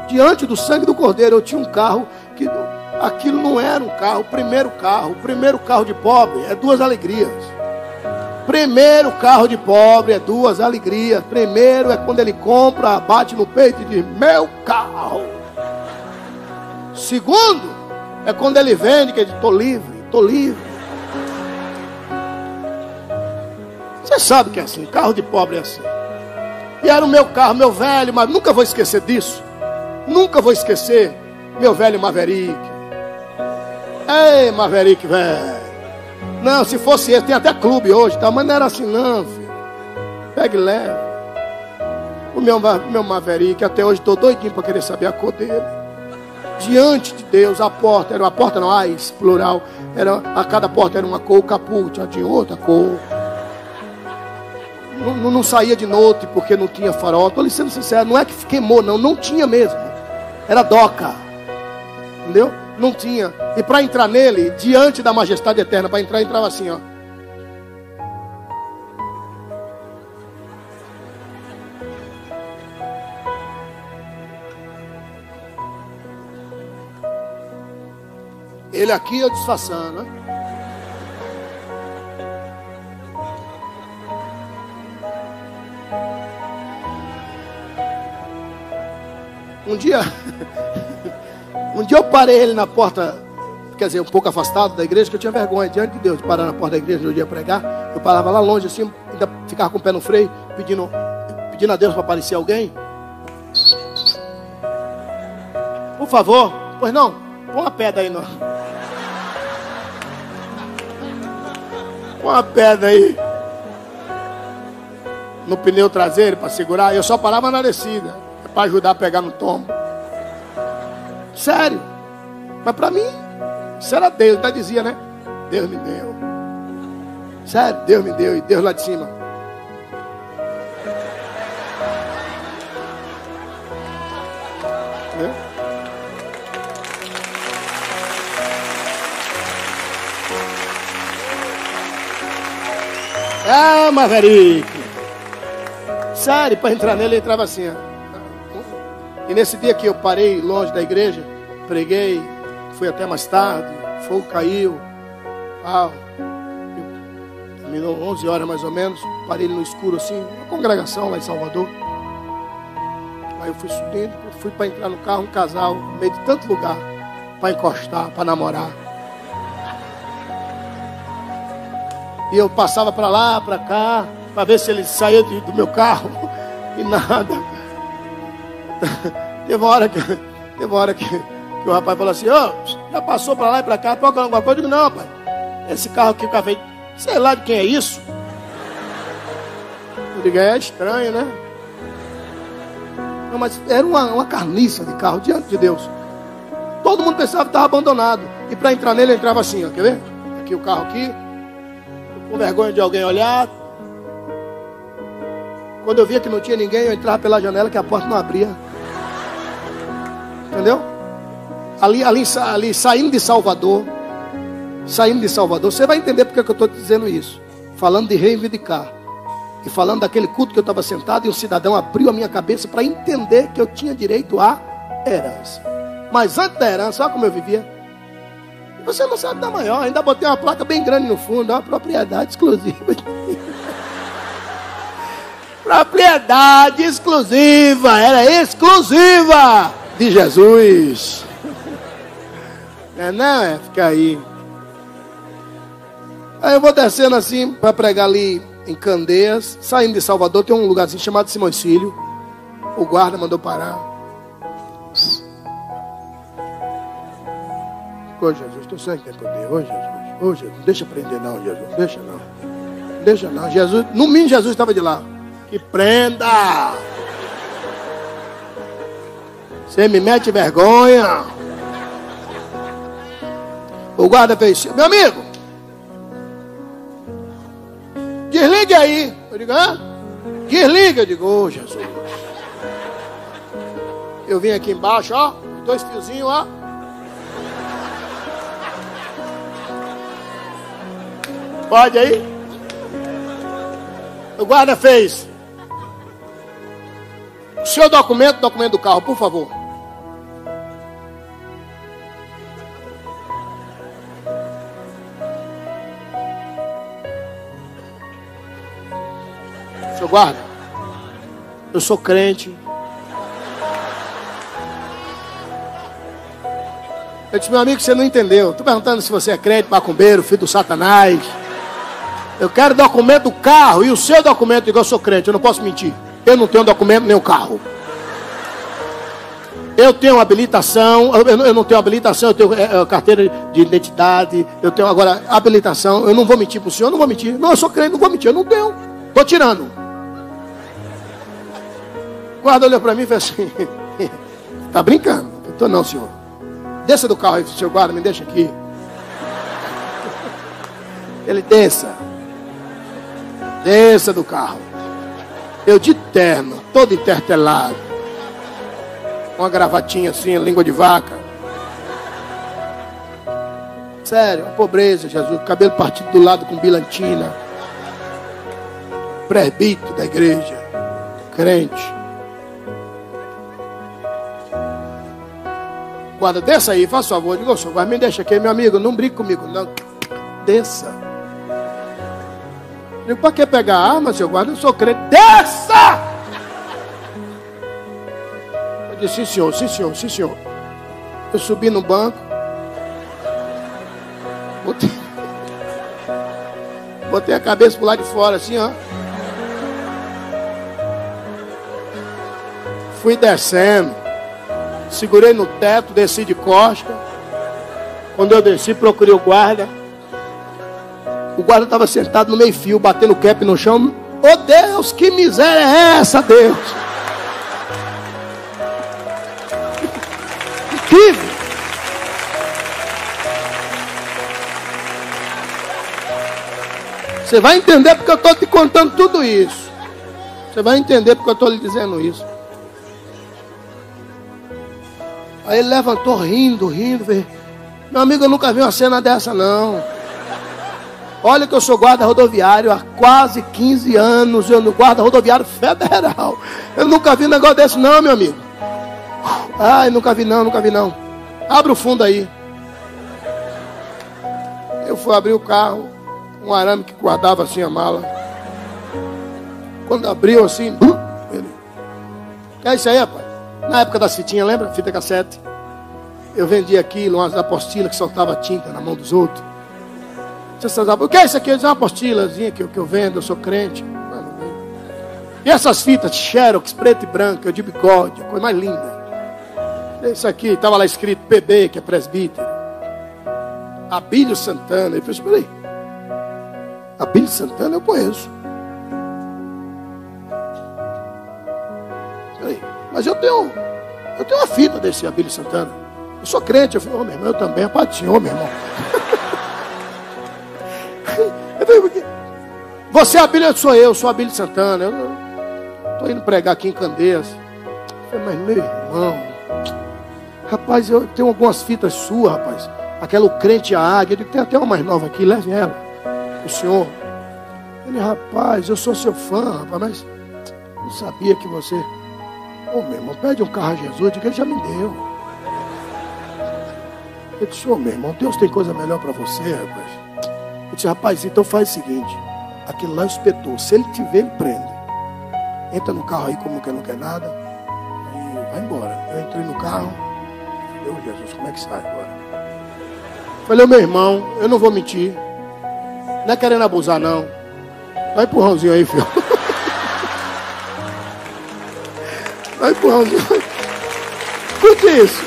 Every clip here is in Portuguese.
diante do sangue do Cordeiro. Eu tinha um carro que aquilo não era um carro. O primeiro carro de pobre é duas alegrias. Primeiro carro de pobre é duas alegrias. Primeiro é quando ele compra, bate no peito e diz: meu carro. Segundo é quando ele vende, que ele diz: estou livre, estou livre. Você sabe que é assim, carro de pobre é assim. E era o meu carro, meu velho, mas nunca vou esquecer disso. Nunca vou esquecer meu velho Maverick. Ei, Maverick, velho. Não, se fosse esse, tem até clube hoje, tá? Mas não era assim não, filho. Pega e leva. O meu Maverick, até hoje estou doidinho para querer saber a cor dele. Diante de Deus, a porta, era uma porta não, plural. A cada porta era uma cor, o capô tinha outra cor. Não saía de noite porque não tinha farol. Estou sendo sincero, não é que queimou, não tinha mesmo. Era doca. Entendeu? Não tinha. E para entrar nele, diante da majestade eterna, para entrar, entrava assim, ó. Ele aqui, eu disfarçando, né? Um dia eu parei ele na porta, quer dizer, um pouco afastado da igreja, que eu tinha vergonha diante de Deus de parar na porta da igreja no dia de pregar. Eu parava lá longe assim, ainda ficava com o pé no freio, pedindo a Deus para aparecer alguém. Por favor, pois não, põe uma pedra aí, não. Põe uma pedra aí no pneu traseiro para segurar. Eu só parava na descida, para ajudar a pegar no tombo. Sério. Mas para mim, isso era Deus. Até dizia, né? Deus me deu. Sério, Deus me deu. E Deus lá de cima. Ah, Maverick. Sério, para entrar nele, ele entrava assim, ó. E nesse dia que eu parei longe da igreja, preguei, fui até mais tarde, fogo caiu, terminou 11 horas mais ou menos, parei no escuro assim, uma congregação lá em Salvador. Aí eu fui subindo, fui para entrar no carro, um casal, no meio de tanto lugar, para encostar, para namorar. E eu passava para lá, para cá, para ver se ele saía do meu carro, e nada. Teve uma hora que o rapaz falou assim: já passou para lá e para cá, toca alguma coisa? Eu digo: não, pai, esse carro aqui, o café, sei lá de quem é isso. Eu digo: é estranho, né? Não, mas era uma carniça de carro diante de Deus. Todo mundo pensava que estava abandonado. E para entrar nele, eu entrava assim, ó, quer ver? Aqui o carro aqui, com vergonha de alguém olhar. Quando eu via que não tinha ninguém, eu entrava pela janela, que a porta não abria. Entendeu? Ali saindo de Salvador, você vai entender porque que eu estou dizendo isso. Falando de reivindicar. E falando daquele culto que eu estava sentado, e um cidadão abriu a minha cabeça para entender que eu tinha direito à herança. Mas antes da herança, olha como eu vivia. Você não sabe da maior, ainda botei uma placa bem grande no fundo, uma propriedade exclusiva. Propriedade exclusiva, era exclusiva de Jesus. Não, fica aí. Aí eu vou descendo assim para pregar ali em Candeias, saindo de Salvador, tem um lugarzinho chamado Simões Filho. O guarda mandou parar. Ô Jesus, tu sangue tem poder. Ô Jesus, não deixa prender não, Jesus. Deixa não. Jesus, no mínimo Jesus estava de lá. Que prenda! Você me mete vergonha. O guarda fez: meu amigo, desligue aí. Eu digo: desliga. Eu digo: ô Jesus. Eu vim aqui embaixo, ó, 2 fiozinhos, ó. Pode aí? O guarda fez: o seu documento do carro, por favor. Seu guarda, eu sou crente. Eu disse, meu amigo, você não entendeu. Estou perguntando se você é crente, macumbeiro, filho do Satanás. Eu quero documento do carro e o seu documento, igual eu sou crente, eu não posso mentir. Eu não tenho documento nem o carro. Eu tenho habilitação, eu não tenho habilitação, eu tenho carteira de identidade, eu tenho agora habilitação, eu não vou mentir para o senhor, eu não vou mentir. Não, eu sou crente, não vou mentir, eu não tenho. Estou tirando. O guarda olhou para mim e fez assim, está brincando? Eu estou não, senhor. Desça do carro aí, seu guarda, me deixa aqui. Ele desça. Desça do carro. Eu de terno, todo entertelado. Uma gravatinha assim, língua de vaca. Sério, uma pobreza, Jesus. Cabelo partido do lado com bilantina. Presbítero da igreja. Crente. Guarda, desça aí, faça favor. Digo, senhor, guarda, me deixa aqui, meu amigo. Não brinque comigo, não. Desça. Digo, para que pegar a arma, seu guarda? Eu sou crente. Desça! Eu disse, sim, senhor, sim, senhor, sim, senhor. Eu subi no banco. Botei a cabeça pro lado de fora, assim, ó. Fui descendo. Segurei no teto, desci de costa. Quando eu desci, procurei o guarda. O guarda estava sentado no meio fio, batendo o cap no chão. Oh Deus, que miséria é essa, Deus? Incrível. Você vai entender porque eu estou te contando tudo isso. Você vai entender porque eu estou lhe dizendo isso. Aí ele levantou rindo, rindo. Meu amigo, eu nunca vi uma cena dessa, não. Olha que eu sou guarda rodoviário há quase 15 anos. Eu no guarda rodoviário federal. Eu nunca vi um negócio desse, não, meu amigo. Ai, nunca vi não, nunca vi não. Abre o fundo aí. Eu fui abrir o carro. Um arame que guardava assim a mala. Quando abriu assim, ele... Que é isso aí, rapaz? Na época da fitinha, lembra? Fita cassete. Eu vendia aquilo, umas apostilas que soltava tinta na mão dos outros. O que é isso aqui? Eu disse, uma apostilazinha que eu vendo, eu sou crente. E essas fitas, xerox, preto e branco, eu de bigode, a coisa mais linda. Isso aqui, estava lá escrito PB, que é presbítero. Abílio Santana. Eu falei, peraí. Abílio Santana eu conheço. Peraí. Mas eu tenho uma fita desse Abílio Santana. Eu sou crente. Eu falei, meu irmão, eu também. É Pai do Senhor, meu irmão. Eu falei, você é Abílio, eu sou Abílio Santana. Eu estou indo pregar aqui em Candeias. Eu falei, mas meu irmão, rapaz, eu tenho algumas fitas suas, rapaz. Aquela o crente a águia. Eu digo, tem até uma mais nova aqui, leve ela. O senhor. Ele, rapaz, eu sou seu fã, rapaz, mas não sabia que você... Ô, meu irmão, pede um carro a Jesus. Eu digo, ele já me deu. Eu disse, ô, meu irmão, Deus tem coisa melhor para você, rapaz. Eu disse, rapaz, então faz o seguinte. Aquele lá é o inspetor. Se ele te ver, ele prende. Entra no carro aí como que não quer nada. Aí vai embora. Eu entrei no carro. Meu Jesus, como é que sai agora? Falei, meu irmão, eu não vou mentir. Não é querendo abusar, não. Dá um empurrãozinho aí, filho. Dá um empurrãozinho. Escute isso.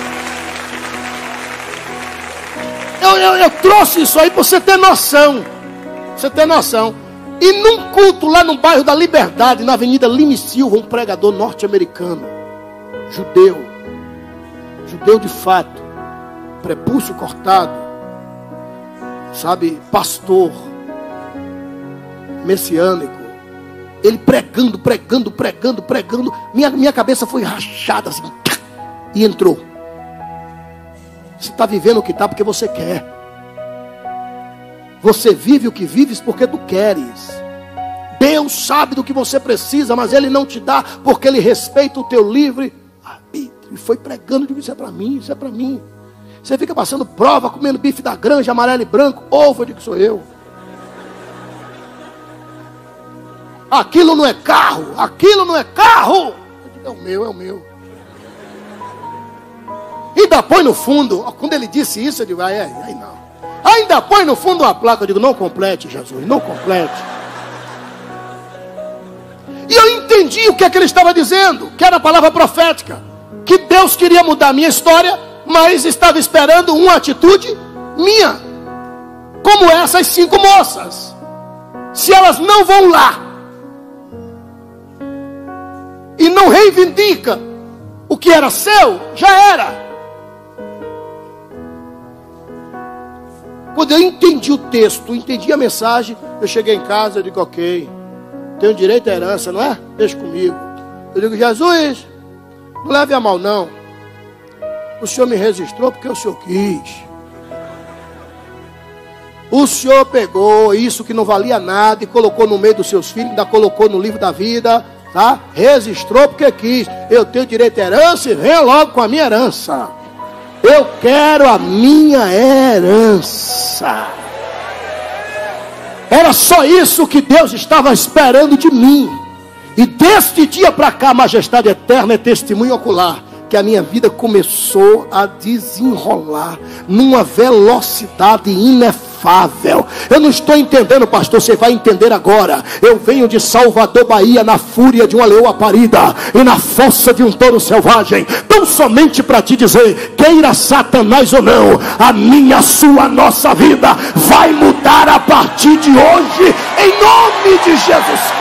Eu trouxe isso aí para você ter noção. Você ter noção. E num culto lá no bairro da Liberdade, na Avenida Lime Silva, um pregador norte-americano, judeu de fato, prepúcio cortado, sabe, pastor, messiânico, ele pregando, minha cabeça foi rachada assim, e entrou. Você está vivendo o que está porque você quer. Você vive o que vives porque tu queres. Deus sabe do que você precisa, mas Ele não te dá porque Ele respeita o teu livre arbítrio. E foi pregando, digo, isso é para mim, isso é para mim. Você fica passando prova, comendo bife da granja, amarelo e branco, ovo, eu digo, sou eu. aquilo não é carro, aquilo não é carro. Eu digo, é o meu, é o meu. Ainda põe no fundo, quando ele disse isso, eu digo, aí não. Ainda põe no fundo uma placa, eu digo, não complete, Jesus, não complete. E eu entendi o que é que ele estava dizendo, que era a palavra profética, que Deus queria mudar a minha história, mas estava esperando uma atitude minha, como essas 5 moças. Se elas não vão lá e não reivindica o que era seu, já era. Quando eu entendi o texto, entendi a mensagem, eu cheguei em casa, eu digo, ok, tenho direito à herança, não é? Deixa comigo. Eu digo, Jesus, não leve a mal não. O Senhor me registrou porque o Senhor quis. O Senhor pegou isso que não valia nada e colocou no meio dos seus filhos, ainda colocou no livro da vida, tá? Registrou porque quis. Eu tenho direito à herança e venha logo com a minha herança. Eu quero a minha herança. Era só isso que Deus estava esperando de mim. E deste dia para cá, a majestade eterna é testemunho ocular, que a minha vida começou a desenrolar numa velocidade inefável. Eu não estou entendendo, pastor, você vai entender agora. Eu venho de Salvador, Bahia, na fúria de uma leoa parida e na força de um touro selvagem, tão somente para te dizer, queira Satanás ou não, a minha, a sua, a nossa vida vai mudar a partir de hoje, em nome de Jesus Cristo.